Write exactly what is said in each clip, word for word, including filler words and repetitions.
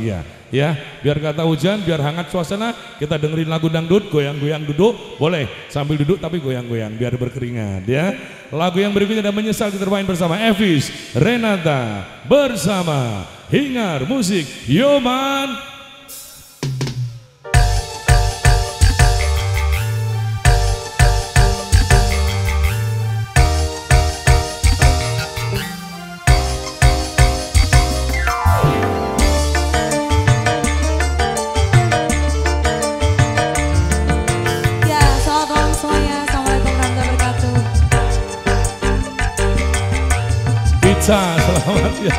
bahagia. Ya, biar kata hujan, biar hangat suasana, kita dengerin lagu dangdut, goyang-goyang duduk, boleh sambil duduk tapi goyang-goyang biar berkeringat ya. Lagu yang berikutnya dan menyesal kita bermain bersama Evis, Renata bersama Hingar Musik Yoman. Selamat ya.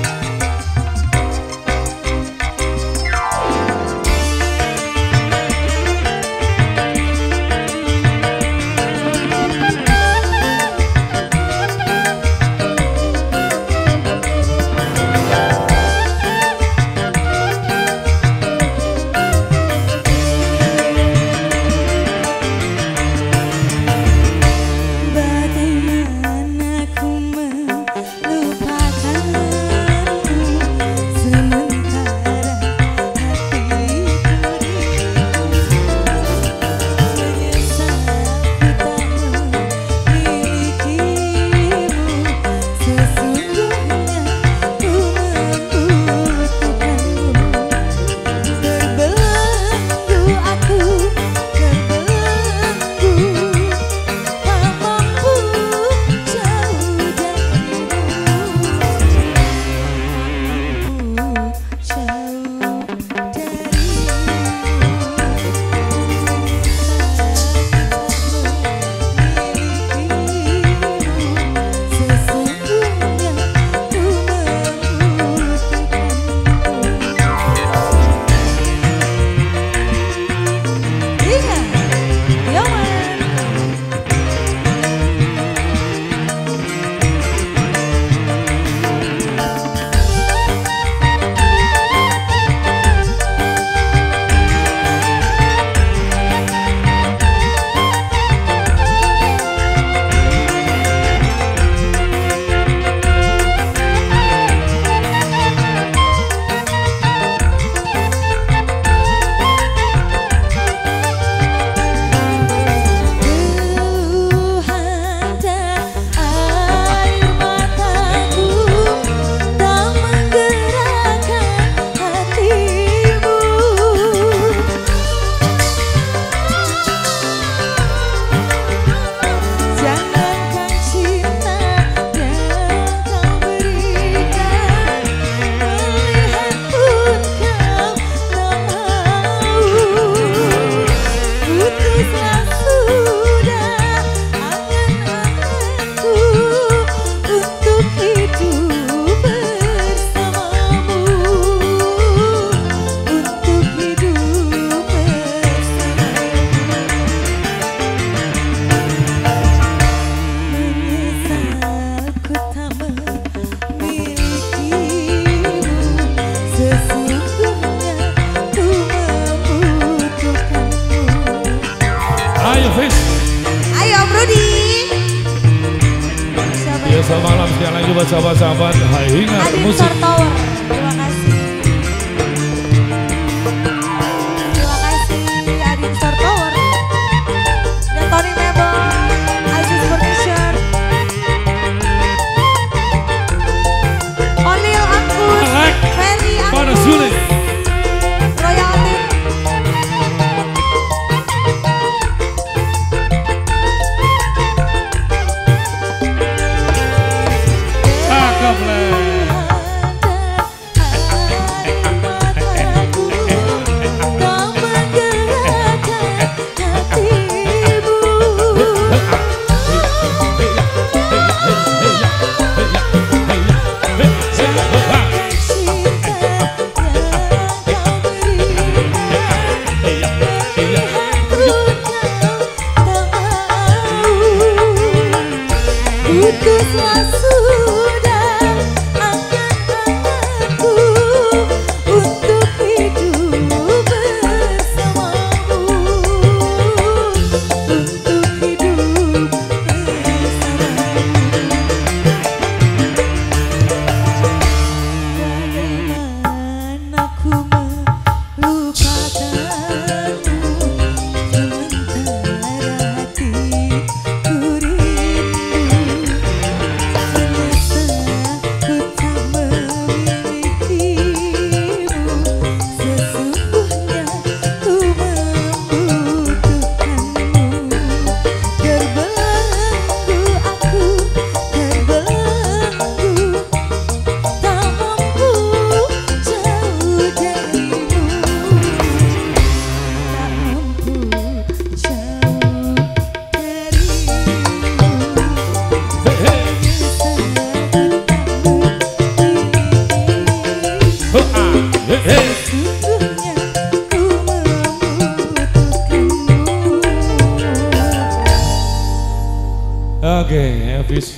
Selamat malam sekali lagi buat sahabat-sahabat Hingar Musik. Terima kasih. Terima kasih Adin Star Tower. Dan Tony Mebel, Aziz Furniture. Onil Angkus, Ferry Angkus, Royalty.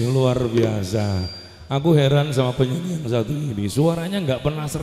luar biasa. Aku heran sama penyanyi yang satu ini, suaranya nggak pernah